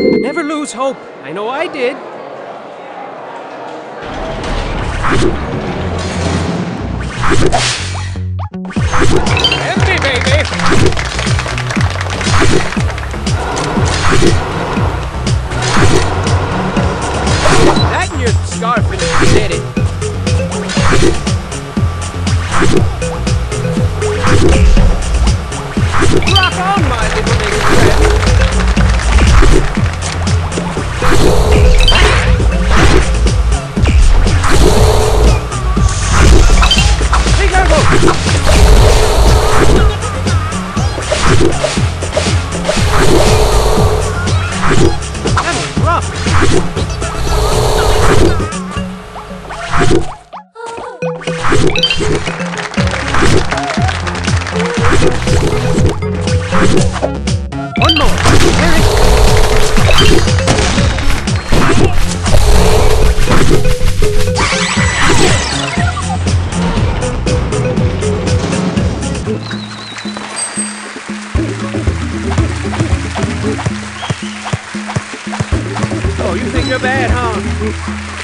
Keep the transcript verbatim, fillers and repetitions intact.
Never lose hope. I know I did. Empty, baby! That and your scarf and you did it. Rock on, my little big friend. Take our boat. That was rough. One more. Eric. Oh, you think you're bad, huh?